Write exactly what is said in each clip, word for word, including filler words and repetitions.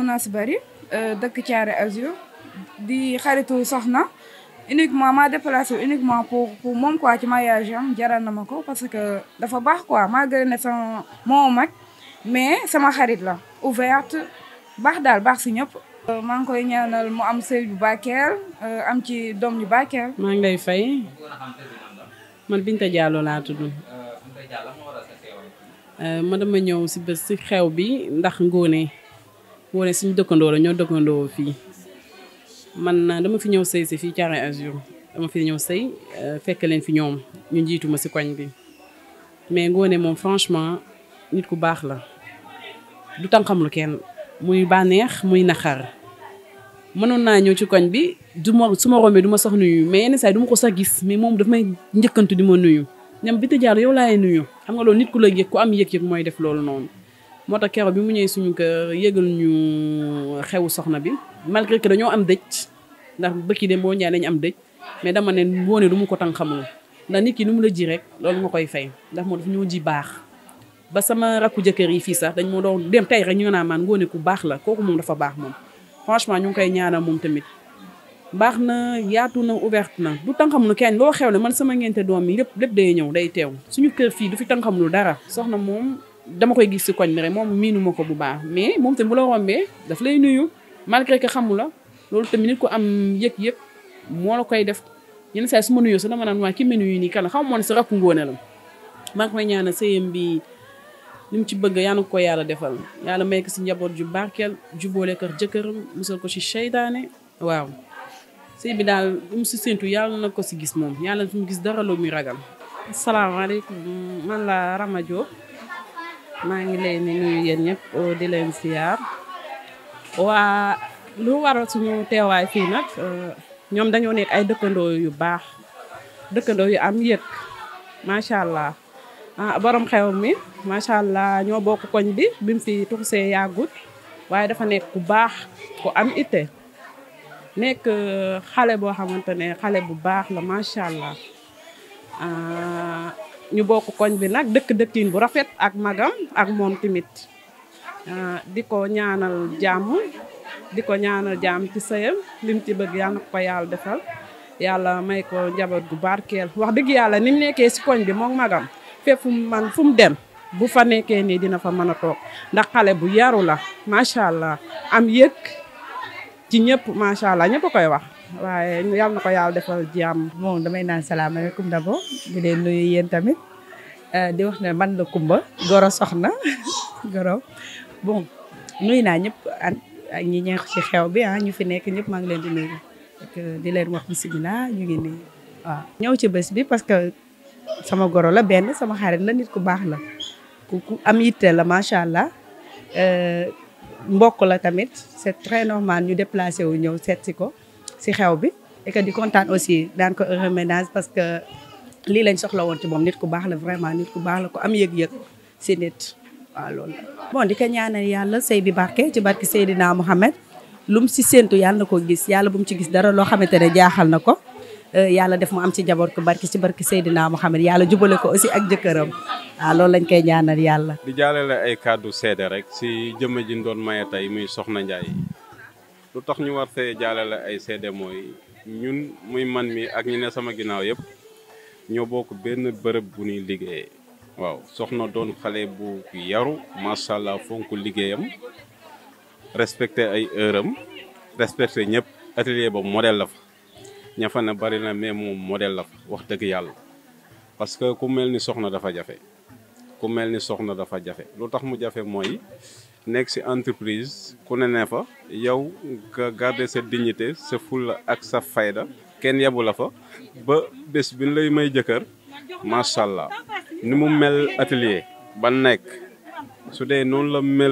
Soxna si bari dëkk Thiaré Azur di xaritu Soxna uniquement ma déplacé uniquement pour pour moom quoi ci mariage am jaral na ma ko parce que dafa baax quoi malgré ne sama moo mag mais sama xarit la ouverte baax daal baax si ñëpp. maa ngi koy ñaanal mu am sëy bu barkeel am ci doom yu barkeel. maa ngi lay fay man Binta Diallo laa tudd. ma dama ñëw si bés si xew bi ndax Ngoné Ngoné suñu dëkkandoo la ñoo dëkkandoo fii man dama fi ñëw sëy si fii Thiaré Azur dama fi ñëw sëy fekk leen fi ñoom ñu njiitu ma si koñ bi mais Ngoné moom franchement nit ku baax la du tànqam lu kenn muy bànneex muy naxar mënoon naa ñëw ci koñ bi du ma su ma rombee du ma sax nuyu mais yenn saa yi du ma ko sax gis mais moom daf may njëkkantu di ma nuyu ñam Binta Diallo yow laay nuyu xam nga loolu nit ku la yëg ku am yëg-yëg mooy def loolu noonu moo tax keroog bi mu ñëwee suñu kër yëgal ñu xewu soxna bi malgré que dañoo am dëj ndax bëkki dem boo ñaay dañu am dëj mais dama ne Ngoné du mu ko tàng xamul ndax nit ki nu mu la ji rek loolu nga koy fay ndax moo daf ñoo ji baax ba sama rakku jëkkër yi fii sax dañ moo doon dem tey rek ñu nga naa maan Ngoné ku baax la kooku moom dafa baax moom franchement ñu ngi koy ñaanal moom tamit baax na yaatu na ouverte na du tànqamlu kenn loo xew ne man sama ngente doom yi lépp lépp day ñëw day teew suñu kër fii du fi tànqamlu dara soxna moom dama koy gis si koñ bi rek moom miinu ma ko bu baax mais moom tamit bu la rombee daf lay nuyu malgré que xamu la loolu tamit nit ko am yëg-yëg moo la koy def yenn saa su ma nuyoo sax dama naan waa ki ma nuyu nii kan la xam moo ne sa rakku Ngoné la maa ngi koy ñaanal sëyam bi li mu ci bëgg yaa na ko yàlla defal yàlla may ko si njaboot ju barkeel jubóole kër jëkkëram musal ko si seytaane waaw sëy bi daal li mu si séntu yàlla na ko si gis moom yàlla fi mu gis dara loo muy ragal. asalaamaaleykum man la Rama Diop maa ngi leen di nuyu yéen ñëpp di leen siyaar waa lu waral suñu teewaay fii nag ñoom dañoo nekk ay dëkkandoo yu baax dëkkandoo yu am yëg macha allah. ah borom xew mi macha allah ñoo bokk koñ bi bi mu fi tuxusee yàggut waaye dafa nekk ku baax ku am itte nekk xale boo xamante ne xale bu baax la macha allah ñu bokk koñ bi nag dëkk dëkkin bu rafet ak magam ak moom tamit di ko ñaanal jàmm di ko ñaanal jàmm ci sëyam lim ci bëgg yàlla na ko yàlla defal yàlla may ko njaboot gu barkeel wax dëgg yàlla ni mu nekkee si koñ bi moom magam. fépp fu man fu mu dem bu fa nekkee nii dina fa mën a toog ndax xale bu yaru la macha allah am yëg ci ñëpp macha allah ñëpp a koy wax waaye yal na ko yàlla defal jàmm. moom damay naan salaamaaleykum d'abord di leen nuyu yéen tamit di wax ne man la Kumba Goro Soxna Goro bon nuyu naa ñëpp ak ñi ñeex ci xew bi ah ñu fi nekk ñëpp maa ngi leen di nuyu di leen wax bisimilah ñu ngi nii waaw. ñëw ci bés bi parce que. sama goro la benn sama xarit la nit ku baax la ku ku am yitte la macha allah mbokk la tamit c'est très normal ñu déplacé wu ñëw seet si ko si xew bi et que di kontaan aussi daan ko heureux ménage parce que lii lañ soxla woon ci moom nit ku baax la vraiment nit ku baax la ku am yëg-yëg si nit waaw loolu bon di ko ñaanal yàlla sëy bi barke ci barke Seydina Mohamed lu mu si séentu yàlla na ko gis yàlla bu mu ci gis dara loo xamante ne jaaxal na ko yàlla def mu am ci jaboot ko barki ci barki Seydina Mohamed yàlla jubale ko aussi ak jëkkëram waaw loolu lañ koy ñaanal yàlla. di jaalale ay kàddu seede rek si jëmm ji ñu doon maye tey muy Soxna Ndiaye lu tax ñu war see jaalale ay seede mooy ñun muy man mi ak ñi ne sama ginnaaw yëpp ñoo bokk benn bërëb bu ñuy liggéeyee. waaw Soxna doon xale bu yaru macha allah fonk liggéeyam respecté ay heure am respecté ñëpp atelier ba modèle la fa. ña fa ne bari na mais moom modèle la fa wax dëgg yàlla parce que ku mel ni Soxna dafa jafe ku mel ni Soxna dafa jafe lu tax mu jafe mooy nekk ci entreprise ku ne ne fa yow nga garder sa dignité sa fulla ak sa fayda kenn yebu la fa ba bés bi lay may jëkkër macha allah ni mu mel atelier ba nekk su dee noonu la mel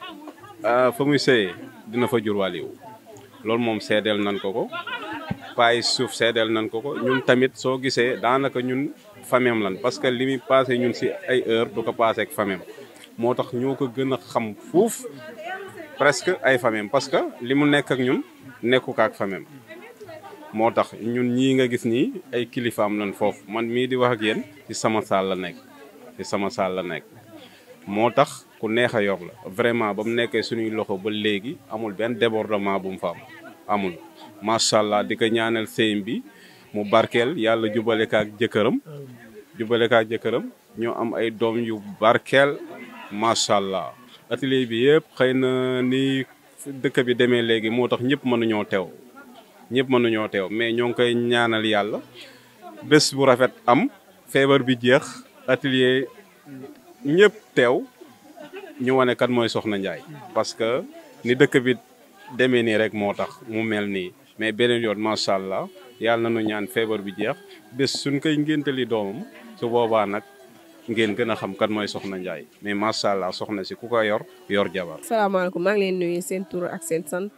fa muy sëyee dina fa jur wàll yiw loolu moom seedeel nan ko ko paay suuf seedeel nan ko ko ñun tamit soo gisee daanaka ñun famem lan parce que li muy passé ñun ci ay heure du ko passé ak famem moo tax ñoo ko gën a xam fuuf presque ay famem parce que li mu nekk ak ñun nekku ko ak famem moo tax ñun ñii nga gis nii ay kilifaam lan foofu man mii di wax ak yéen ci sama saal la nekk ci sama saal la nekk moo tax ku neex a yor la vraiment ba mu nekkee suñuy loxo ba léegi amul benn débordement bu mu fa am amul macha allah di ko ñaanal sëyam bi mu barkeel yàlla jubale ko ak jëkkëram jubale ko ak jëkkëram ñoo am ay doom yu barkeel macha allah. atelier bi yëpp xëy na ni dëkk bi demee léegi moo tax ñëpp mënuñoo teew ñëpp mënuñoo teew mais ñoo ngi koy ñaanal yàlla bés bu rafet am feebar bi jeex atelier ñëpp teew ñu wane kat mooy Soxna Ndiaye parce que ni dëkk bi demee nii rek moo tax mu mel nii mais beneen yoon macha allah yàlla na nu ñaan feebar bi jeex bés suñ koy ngéntali doomam su boobaa nag ngeen gën a xam kat mooy Soxna Ndiaye mais macha allah soxna si ku ko yor yor jabar. salaamaaleykum maa ngi leen nuyu seen tur ak seen sant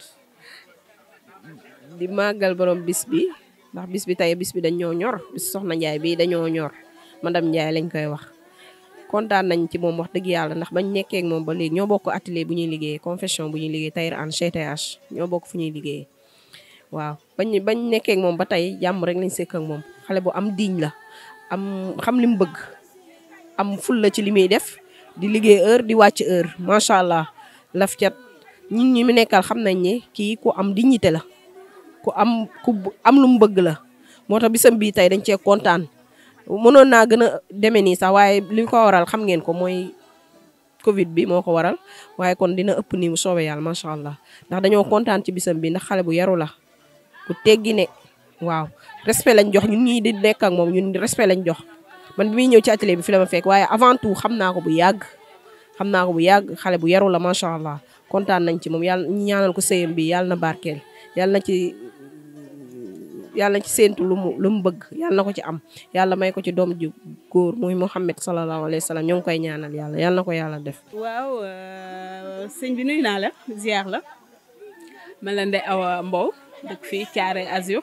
di màggal borom bis bi ndax bis bi tey bis bi dañoo ñor bis Soxna Ndiaye bi dañoo ñor madame Ndiaye lañ koy wax. kontaan nañ ci moom wax dëgg yàlla ndax bañ nekkee ak moom ba léegi ñoo bokk atelier bu ñuy liggéeyee confection bu ñuy liggéey Taïr An C T H ñoo bokk fu ñuy liggéeyee waaw bañ bañ nekkee ak moom ba tey jàmm rek lañ sekk ak moom xale bu am diñ la am xam li mu bëgg am ful la ci li muy def di liggéey heure di wàcc heure macha allah laf cat ñun ñi mu nekkal xam nañ ne kii ku am dignité la ku am ku am lu mu bëgg la moo tax bisam bii tey dañ cee kontaan. mënoon naa gën a demee nii sax waaye li ko waral xam ngeen ko mooy Covid bi moo ko waral waaye kon dina ëpp nii mu soobee yàlla macha allah ndax dañoo kontaan ci bisam bi ndax xale bu yaru la ku teggi ne waaw respect lañ jox ñun ñii di nekk ak moom ñun respect lañ jox man bi muy ñëw ci atelier bi fi la ma fekk waaye avant tout xam naa ko bu yàgg xam naa ko bu yàgg xale bu yaru la macha allah kontaan nañ ci moom yàlla ñu ñaanal ko sëyam bi yàlla na barkeel yàlla na ci. yàlla ci séentu lu mu lu mu bëgg yàlla na ko ci am yàlla may ko ci doom ju góor muy Muhammad sallallahu alayhi wa sallam ñoo ngi koy ñaanal yàlla yàlla na ko yàlla def. waaw sëñ bi nuyu naa la ziar la man la Ndeye Awa Mbow dëkk fii Thiaroye Azur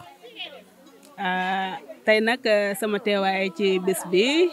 tey nag sama teewaay ci bés bi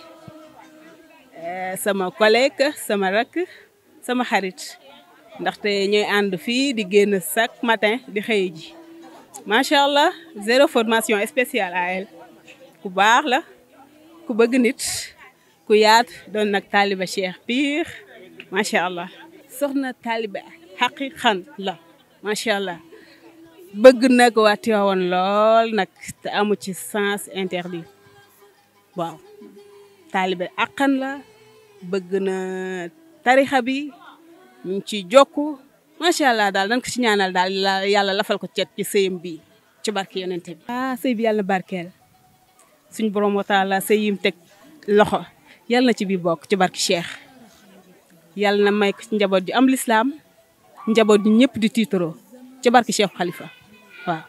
sama collègue sama rakk sama xarit ndaxte ñooy ànd fii di génn chaque matin di xëy ji. macha allah zéro formation spéciale à elle ku baax la ku bëgg nit ku yaat doon nag taaliba cheikh pire macha allah soxna taaliba xaqiqan la macha allah bëgg nag waa Tiwaawan lool nag te amu ci sens interdit waaw taaliba aqan la bëgg na tarixa bi ñu ci jokku macha allah daal dañ ko ci ñaanal daal yàlla lafal ko cet ci sëyam bi ci barke yonente bi. ah sëy bi yàlla na barkeel suñ borom wa taala sëy yim teg loxo yàlla na ci biir bokk ci barke Cheikh yàlla na may ko ci njaboot ju am lislaam njaboot ju ñëpp di tiitaroo ci barke Cheikh Khalifa waaw.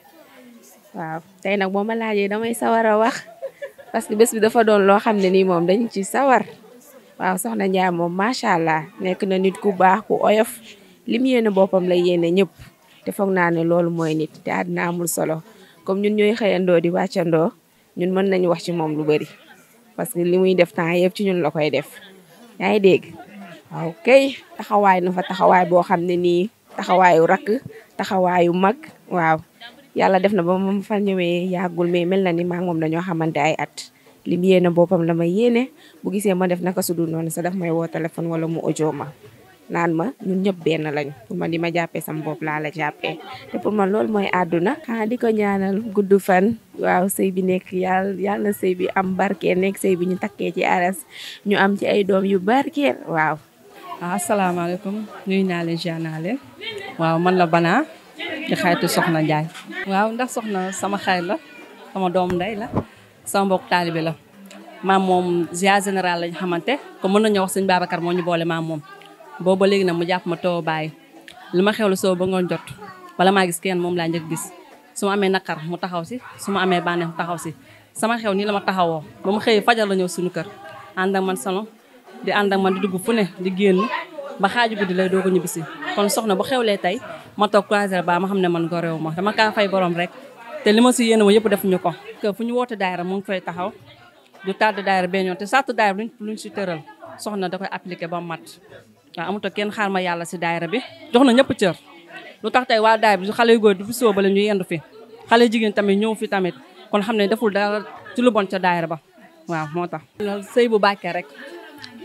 waaw tey nag boo ma laajee damay sawar a wax parce que bés bi dafa doon loo xam ne nii moom dañ ci sawar waaw Soxna Ndiaye moom macha allah nekk na nit ku baax ku oyof. lim yéene boppam la yéene ñëpp te foog naa ne loolu mooy nit te àddina amul solo comme ñun ñooy xëyandoo di wàccandoo ñun mën nañu wax ci moom lu bari parce que li muy def temps yëpp ci ñun la koy def yaa ngi dégg waaw kay taxawaay na fa taxawaay boo xam ne nii taxawaayu rakk taxawaayu mag waaw yàlla def na ba ma fa ñëwee yàggul mais mel na ni maa moom dañoo xamante ay at lim yéene boppam la may yéene bu gisee ma def naka su dul noonu sa daf may woo téléphone wala mu audio ma naan ma ñun ñëpp benn lañu pour man di ma jàppee sama bopp laa la jàppee te pour man loolu mooy àdduna xanaa di ko ñaanal gudd fan waaw sëy bi nekk yàlla yàlla na sëy bi am barkeel nekk sëy bi ñu takkee ci aras ñu am ci ay doom yu barkeel waaw. asalaamaaleykum nuyu naa leen ziar naa leen waaw man la Bana di xaritu Soxna Ndiaye. waaw ndax soxna sama xarit la sama doom ndey la sama mbokk taalibe la maam moom ziar général lañ xamante comme mën nañu wax sëñ Babacar moo ñu boole maam moom. booba léegi nag mu jàpp ma too bàyyi li ma xewlu soo ba ngoon jot wala maa gis kenn moom laa njëkk gis su ma amee naqar mu taxaw si su ma amee bànneex mu taxaw si sama xew nii la ma taxawoo ba mu xëyee fajar la ñëw suñu kër ànd ak man salon di ànd ak man di dugg fu ne di génn ba xaaju guddi lay doo ko ñibbisi kon soxna bu xewlee tey ma toog croiser ba ma xam ne man ko réew ma dama kaa fay borom rek te li ma si yéene ma yëpp defuñu ko que fu ñu woote daayira mu ngi fay taxaw du tàdd daayira benn yoon te sàtt daayira luñ luñ si tëral soxna da koy appliqué ba mat waaw amuta kenn xaar ma yàlla si daayira bi jox na ñëpp cër lu tax tey waa daayira bi xale yu góor du fi soo bale ñu yendu fi xale jigéen tamit ñëw fi tamit kon xam ne deful dara ci lu bon ca daayira ba waaw moo tax sëy bu bàkkee rek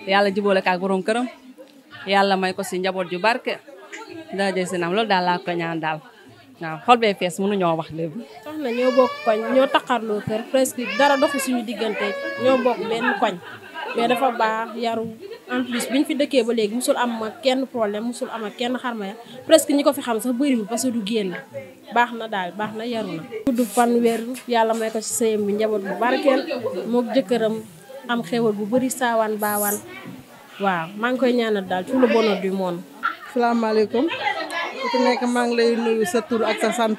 yàlla jubóole ko ak borom këram yàlla may ko si njaboot ju barke daa jël si naam loolu daal laa ko ñaan daal waaw xol bee fees mënuñoo wax léegi. soxna ñoo bokk koñ ñoo taqarloo kër presque dara doxu suñu diggante ñoo bokk benn koñ mais dafa baax yaru en plus biñ fi dëkkee ba léegi musul am ak kenn problème musul am ak kenn xarma ya presque ñi ko fi xam sax bëriwul parce que du génn baax na daal baax na yaru na. gudd fan wér yàlla may ko ci sëyam bi njaboot bu barkeel mook jëkkëram am xéwal bu bëri saawaan baawaan waaw maa ngi koy ñaanal daal tout le bonheur du monde. salaamaaleykum ku ci nekk maa ngi lay nuyu sa tur ak sa sant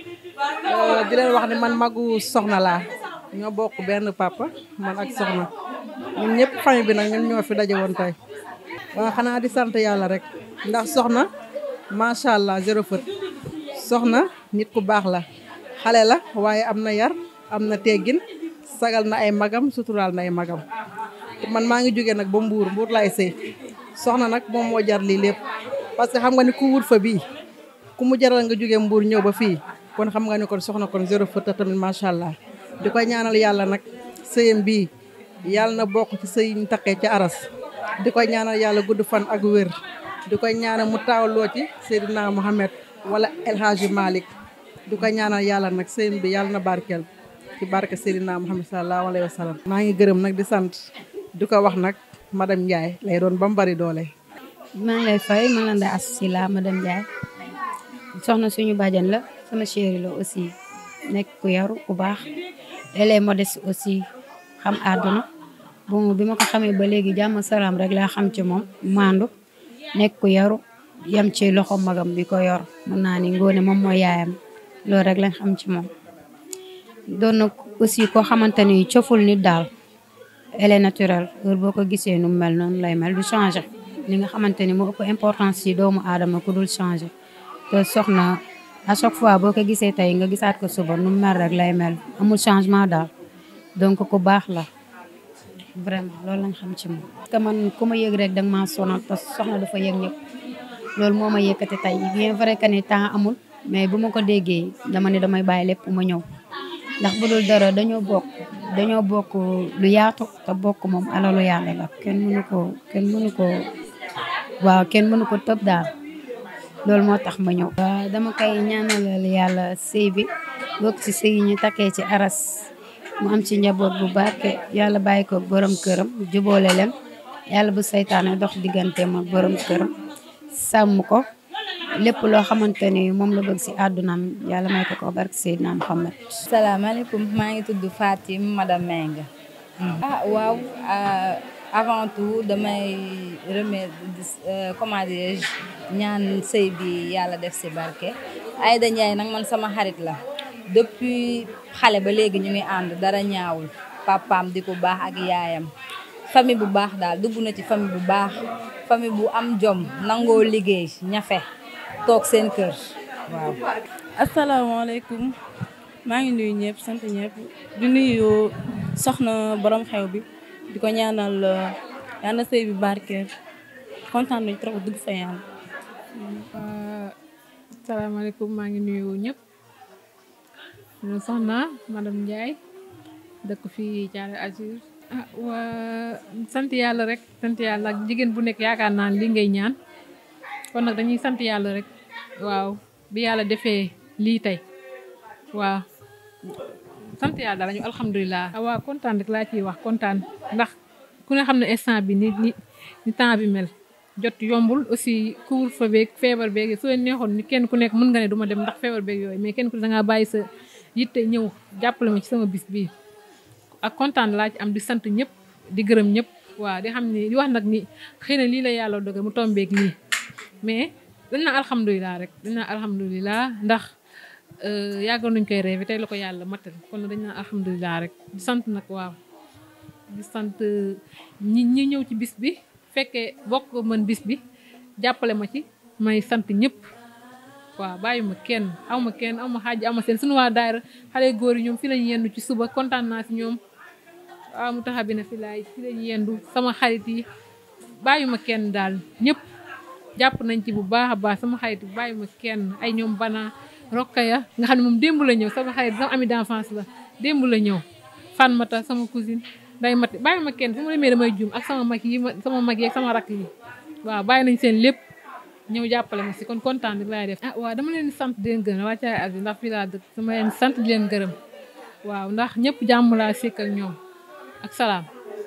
di leen wax ne man magu soxna laa ñoo bokk benn papa man ak soxna ñun ñëpp famille bi nag ñun ñoo fi daje woon tey waaw xanaa di sant yàlla rek ndax soxna macha allah zéro faute soxna nit ku baax la xale la waaye am na yar am na teggin sagal na ay magam suturaal na ay magam man maa ngi jógee nag ba mbuur mbuur laay sëy soxna nag moom moo jar lii lépp parce que xam nga ni ku wut fa bii ku mu jaral nga jógee mbuur ñëw ba fii kon xam nga ni kon soxna kon zéro faute tamit macha allah di koy ñaanal yàlla nag sëyam bii yàlla na bokk ci sëy ñu taqee ci aras di koy ñaanal yàlla gudd fan ak wér di koy ñaanal mu taawloo ci Seydina Mohamed wala El Hadji Malick di koy ñaanal yàlla nag sëyam bi yàlla na barkeel ci barke Seydina Mohamed sallallahu alayhi wa sallam. maa ngi gërëm nag di sant di ko wax nag madame Ndiaye lay doon ba mu bari doole. maa ngi lay fay ma la Astou la madame Ndiaye soxna suñu bàjjan la sama chérie la aussi nekk ku yaru ku baax elle est modeste aussi xam àdduna bon bi ma ko xamee ba léegi jàmm salaam rek laa xam ci moom maandu nekk ku yaru yam ci loxo magam bi ko yor mën naa ni Ngoné moom mooy yaayam loolu rek lañ xam ci moom doon na aussi koo xamante ni coful nit daal elle est naturelle heure boo ko gisee nu mel noonu lay mel du changer li nga xamante ni moo ëpp importance ci doomu aadama ku dul changer te soxna à chaque fois boo ko gisee tey nga gisaat ko suba nu mel rek lay mel amul changement daal donc ku baax la vraiment loolu lañ xam ci moom. parce que man ku ma yëg rek danga maa sonal parce que soxna dafa yëg ñëpp loolu moo ma yëkkati tey bien vrai que ni temps amul mais bu ma ko déggee dama ne damay bàyyi lépp ma ñëw ndax bu dul dara dañoo bokk dañoo bokk lu yaatu te bokk moom alalu yàlla la kenn mënu ko kenn mënu ko waaw kenn mënu ko tëb daal loolu moo tax ma ñëw. waaw dama koy ñaanalal yàlla sëy bi bokk ci sëy yi ñu takkee ci aras mu am ci njaboot bu barke yàlla bàyyi ko borom këram jubóole leen yàlla bu saytaane dox digganteem ak borom këram sàmm ko lépp loo xamante ni moom la bëgg si àddunaam yàlla may ko ko barke Seydina Muhammad. salaamaaleykum maa ngi tudd Fatim madame Meng. ah waaw avant tout damay remercier comment dirais-je ñaan sëy bi yàlla def si barke. Aïda Ndiaye nag man sama xarit la depuis xale ba léegi ñu ngi ànd dara ñaawul papaam di ko baax ak yaayam famille bu baax daal dugg na ci famille bu baax famille bu am jom nangoo liggéey ñafe toog seen kër waaw. asalaamaaleykum maa ngi nuyu ñëpp sant ñëpp di nuyu soxna borom xew bi di ko ñaanal yàlla na sëy bi barkeel kontaan nañu trop dugg fa yàlla. asalaamaaleykum maa ngi nuyu ñëpp ñu soxna madame Ndiaye dëkk fii Thiaroye Azur. ah waa sant yàlla rek sant yàlla ak jigéen bu nekk yaakaar naa li ngay ñaan kon nag dañuy sant yàlla rek waaw bi yàlla defee lii tey waaw sant yàlla daal ñu alhamdulilah. waaw kontaan rek laa ciy wax kontaan ndax ku ne xam ne instant bi ni ni ni temps bi mel jot yombul aussi couvre-feu beeg feebar beeg soo neexoon ni kenn ku nekk mën nga ne du ma dem ndax feebar beeg yooyu mais kenn ku ne dangaa bàyyi sa yitte ñëw jàppale ma ci sama bis bii. ak kontaan laa ci am di sant ñëpp di gërëm ñëpp waaw di xam ni di wax nag ni xëy na lii la yàlla dogal mu tombeek nii mais dañ naa alhamdulilah rek dañ naa alhamdulilah ndax yàggoon nañ koy rêvé tey la ko yàlla matal kon dañ naa alhamdulilah rek di sant nag waaw di sant ñi ñi ñëw ci bis bi fekkee bokk mën bis bi jàppale ma ci may sant ñëpp waaw bàyyi ma kenn aw ma kenn aw ma xaaj aw ma seen suñu waa daayira xale góor yi ñoom fi lañu yendu ci suba kontaan naa si ñoom waaw mu taxa bi na fi laay fi lañu yendu sama xarit yi bàyyi ma kenn daal ñëpp jàpp nañ ci bu baax a baax sama xarit yi bàyyi ma kenn ay ñoom bana Rokhaya nga xam ne moom démb la ñëw sama xarit sama ami d'enfance la démb la ñëw Fan Mata sama cousine day mat bàyyi ma kenn fu ma demee damay juum ak sama mag yi ma sama mag yi ak sama rakk yi waaw bàyyi nañ seen lépp ñëw jàppale ma si kon kontaan rek laay def. ah waaw dama leen sant di leen gërëm waa Thiaroye Azur ndax fii laa dëkk dama leen sant di leen gërëm waaw ndax ñëpp jàmm laa sekk ak ñoom ak salaam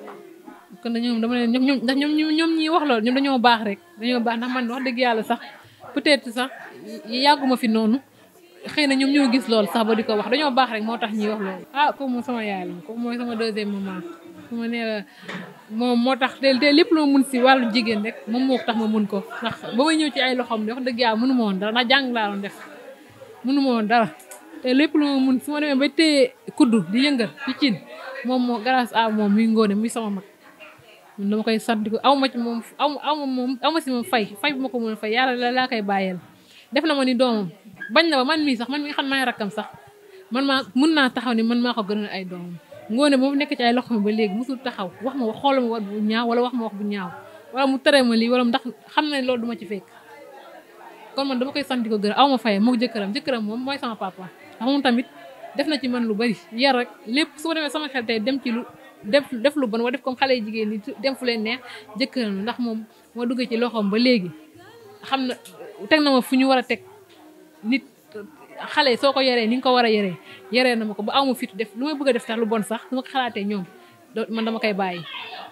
kon dañoo dama leen ñoom ndax ñoom ñoom ñi wax loolu ñoom dañoo baax rek dañoo baax ndax man wax dëgg yàlla sax peut-être sax yàgguma fi noonu xëy na ñoom ñoo gis loolu sax ba di ko wax dañoo baax rek moo tax ñuy wax loolu. ah kooku moom sama yaay la kooku mooy sama deuxième maman su ma nee la moom moo tax te te lépp loo mun si wàllu jigéen rek moom moo tax ma mun ko ndax ba may ñëw ci ay loxoom wax dëgg yàlla mënu ma woon dara ndax jàng laa doon def mënu ma woon dara te lépp lu ma mun su ma demee ba téye kuddu di yëngal ci cin moom moo grâce à moom muy ngóone muy sama mag dama koy sant ko aw ma ci moom aw aw ma moom aw ma si moom fay fay bu ma ko mën a fay yàlla la laa koy bàyyeel def na ma ni doomam bañ na ba man mii sax man mi nga xam maay rakkam sax man maa mun naa taxaw ni man maa ko gënal ay doomam ngoone moom nekk ci ay loxo mi ba léegi musul taxaw wax ma xoolal ma wax bu ñaaw wala wax ma wax bu ñaaw wala mu tere ma lii wala ndax xam na loolu duma ci fekk kon man dama koy sant ko gën aw ma fay moo jëkkëram jëkkëram moom mooy sama papa ndax moom tamit def na ci man lu bari yar rek lépp su ma demee sama xel tey dem ci lu def def lu bon wala def comme xale yi jigéen ñi dem fu leen neex jëkkëram ndax moom moo duggee ci loxoom ba léegi xam na teg na ma fu ñu war a teg nit xale soo ko yoree ni nga ko war a yoree yoree na ma ko ba aw ma fit def lu may bëgg a def tax lu bon sax su ma ko xalaatee ñoom man dama koy bàyyi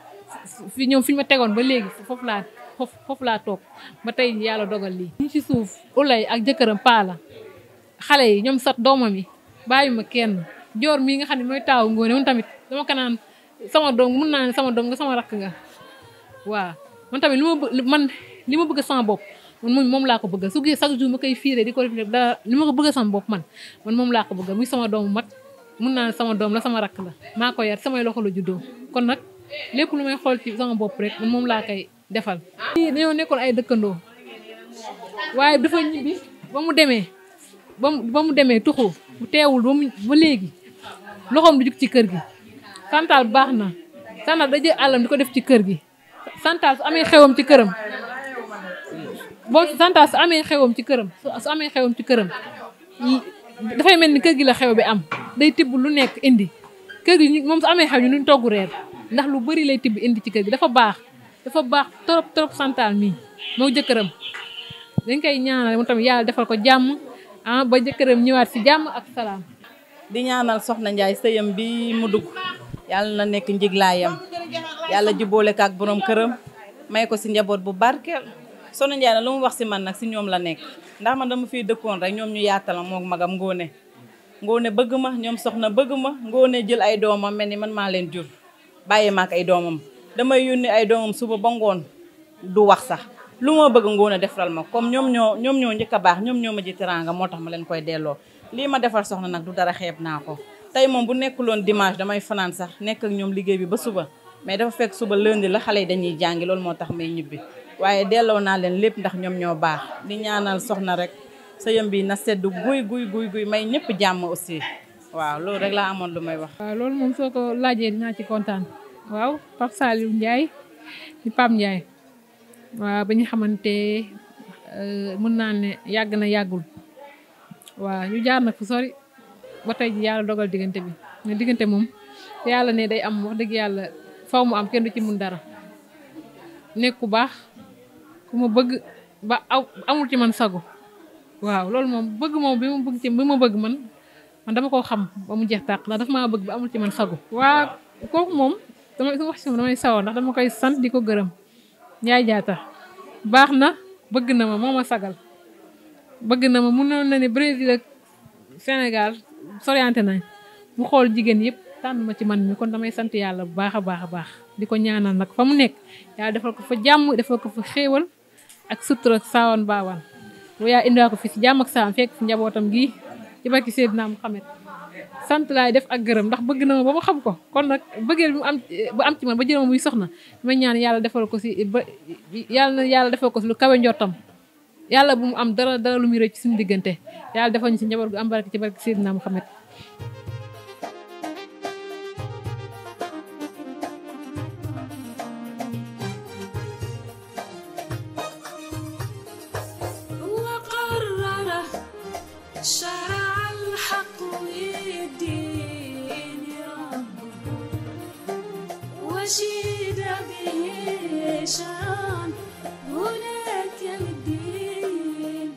fi ñoom fi ñu ma tegoon ba léegi foofu laa foofu laa toog ba tey yàlla dogal lii. ñu ci suuf ulay ak jëkkëram paa la xale yi ñoom sat doomam yi bàyyi ma kenn joor mii nga xam ne mooy taawu ngoone man tamit dama ko naan sama doom mun naa ne sama doom nga sama rakk nga waaw man tamit li ma man li ma bëgg sama bopp man moom laa ko bëgg su gisee chaque jour ma koy fiiree di ko def dara li ma ko bëgg sama bopp man man moom laa ko bëgg muy sama doomu mag mun naa ne sama doom la sama rakk la maa ko yar samay loxo la juddoo kon nag lépp lu may xool ci sama bopp rek man moom laa koy defal. dañoo nekkoon ay dëkkandoo waaye dafa ñibbi ba mu demee ba mu ba mu demee tuxu bu teewul ba mu ba léegi loxoom du jug ci kër gi. santal baax na santal da jël àllam di ko def ci kër gi santal su amee xewam ci këram boo santal su amee xewam ci këram su amee xewam ci këram dafay mel ni kër gi la xew bi am day tibb lu nekk indi kër gi moom su amee xew ñu nuñ togg reer ndax lu bari lay tibb indi ci kër gi dafa baax dafa baax trop trop santal mii moo jëkkëram dañ koy ñaanal moom tamit yàlla defal ko jàmm ah ba jëkkëram ñëwaat si jàmm ak salaam. di ñaanal Soxna Ndiaye sëyam bi mu dugg yàlla na nekk njiglaayam yàlla jubboole ko ak borom këram may ko si njaboot bu barkeel. Soxna Ndiaye nag lu mu wax si man nag si ñoom la nekk ndax man dama fiy dëkkoon rek ñoom ñu yaatal moom magam Ngóone Ngóone bëgg ma ñoom soxna bëgg ma Ngóone jël ay doomam mel ni man maa leen jur bàyyi ma ak ay doomam damay yónni ay doomam suba ba ngoon du wax sax lu ma bëgg Ngóone defaral ma comme ñoom ñoo ñoom ñoo njëkk a baax ñoom ñoo ma ji teraanga moo tax ma leen koy delloo lii ma defal soxna nag du dara xeeb naa ko tey moom bu nekkuloon dimanche damay fanaan sax nekk ak ñoom liggéey bi ba suba mais dafa fekk suba lundi la xale yi dañuy jàngi loolu moo tax may ñibbi waaye delloo naa leen lépp ndax ñoom ñoo baax di ñaanal soxna rek sëyam bi na sedd guy guy guy guy may ñëpp jàmm aussi waaw loolu rek laa amoon lu may wax. waaw loolu moom soo ko laajee dinaa ci kontaan waaw Pape Saliou Ndiaye di Pape Ndiaye waaw ba ñu xamante mën naa ne yàgg na yàggul waaw ñu jaar nag fu sori ba tey ji yàlla dogal diggante bi mais diggante moom te yàlla ne day am wax dëgg yàlla faw mu am kenn du ci mun dara nekk ku baax ku ma bëgg ba aw amul ci man sago waaw loolu moom bëgg moom bi ma bëgg ci bi ma bëgg man man dama koo xam ba mu jeex tàq ndax dafa maa bëgg ba amul ci man sago waaw kooku moom dama su wax si damay sawar ndax dama koy sant di ko gërëm Ndiaye Diatta baax na bëgg na ma moo ma sagal bëgg na ma mënoon na ne Brésil ak Sénégal soriante nañ mu xool jigéen yëpp tànn ma ci man mi kon damay sant yàlla bu baax a baax a baax di ko ñaanal nag fa mu nekk yàlla defal ko fa jàmm defal ko fa xéewal ak sutura saawan baawaan bu yaa indiwaa ko fi si jàmm ak saam fekk fi njabootam gi ci barki Seydina Muhammad sant laay def ak gërëm ndax bëgg na ma ba ma xam ko kon nag bëggeel bu am bu am ci man ba jël ma muy soxna damay ñaan yàlla defal ko si ba yàlla na yàlla defal ko si lu kawe njortam yàlla bu mu am dara dara lu muy rëcc ci suñu diggante yàlla defal ñu si njaboot gu am barke ci barke Seydina Muhammad شرع الحق والدين ربه وشيد به شان هناك الدين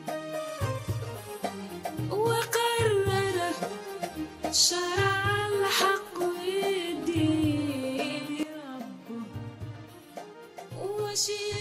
وقرر شرع الحق والدين ربه وشيد